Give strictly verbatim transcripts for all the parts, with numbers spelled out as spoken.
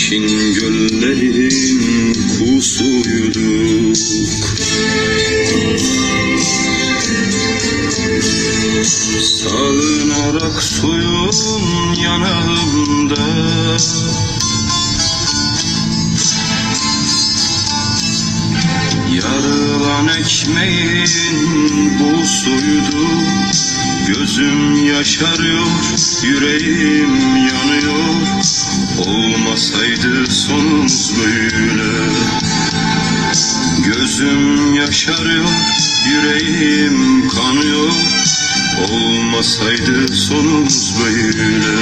Sakin göllerin kusuyduk. Sağınarak suyun yanında, yarılan ekmeğin buzuydu. Gözüm yaşarıyor, yüreğim yanıyor. Olmasaydı sonumuz böyle. Gözüm yaşarıyor, yüreğim kanıyor. Olmasaydı sonumuz böyle.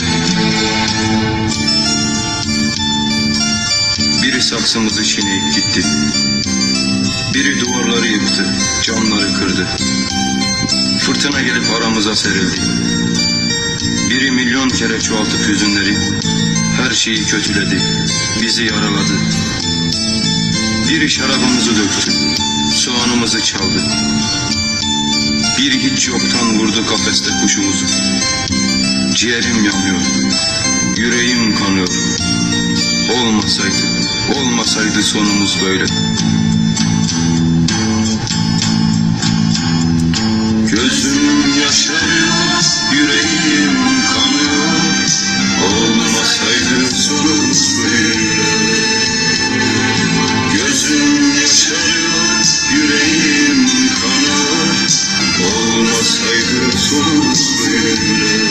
Biri saksımızı çiğneyip gitti. Biri duvarları yıktı, camları kırdı. Fırtına gelip aramıza serildi. Biri milyon kere çoğaltıp hüzünleri, her şeyi kötüledi, bizi yaraladı. Biri şarabımızı döktü, soğanımızı çaldı. Biri hiç yoktan vurdu kafeste kuşumuzu. Ciğerim yanıyor, yüreğim kanıyor. Olmasaydı, olmasaydı sonumuz böyle. Gözüm yaşarıyor, yüreğim kanıyor. Olmasaydı sonumuz böyle. Gözüm yaşarıyor, yüreğim kanıyor. Olmasaydı sonumuz böyle.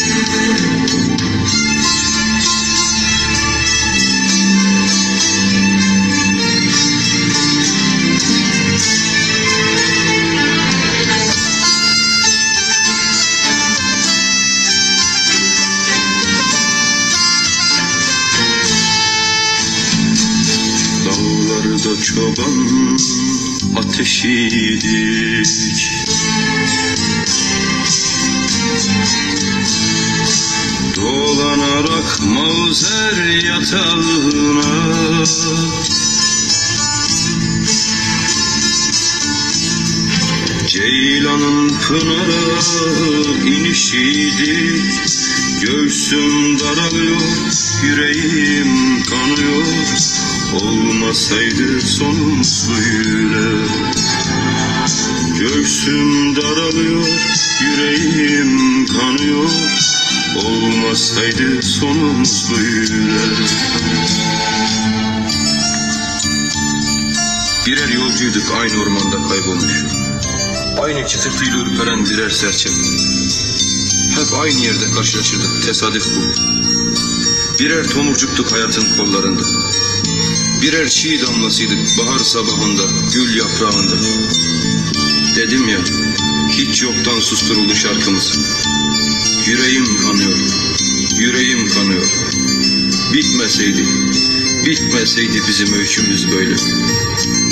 Dağlarda çoban ateşiydik. Dolanarak mavzer yatağına, Ceylanın pınara inişiydik. Göğsüm daralıyor, yüreğim kanıyor. Olmasaydı sonumuz böyle. Göğsüm daralıyor, yüreğim kanıyor. Olmasaydı sonumuz böyle. Birer yolcuyduk aynı ormanda kaybolmuş. Aynı çıtırtıyla ürperen birer serçe. Hep aynı yerde karşılaşırdık, tesadüf bu. Birer tomurcuktuk hayatın kollarında. Birer çiğ damlasıydık bahar sabahında, gül yaprağında. Dedim ya, hiç yoktan susturuldu şarkımız. Yüreğim kanıyor, yüreğim kanıyor. Bitmeseydi, bitmeseydi bizim öykümüz böyle.